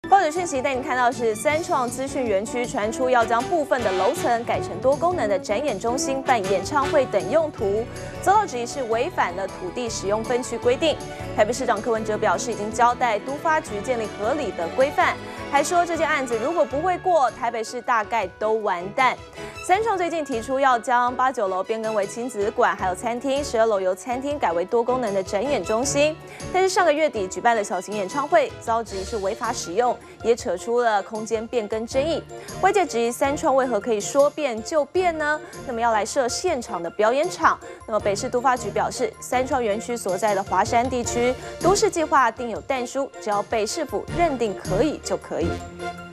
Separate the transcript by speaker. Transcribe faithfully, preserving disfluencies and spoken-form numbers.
Speaker 1: 报纸讯息带您看到是三创资讯园区传出要将部分的楼层改成多功能的展演中心、办演唱会等用途，遭到质疑是违反了土地使用分区规定。台北市长柯文哲表示，已经交代都发局建立合理的规范，还说这件案子如果不会过，台北市大概都完蛋。三创最近提出要将八九楼变更为亲子馆，还有餐厅，十二楼由餐厅改为多功能的展演中心。但是上个月底举办了小型演唱会，遭质疑是违法使用，也扯出了空间变更争议。外界质疑三创为何可以说变就变呢？那么要来设现场的表演场？那么北市都发局表示，三创园区所在的华山地区都市计划定有但书，只要北市府认定可以就可以。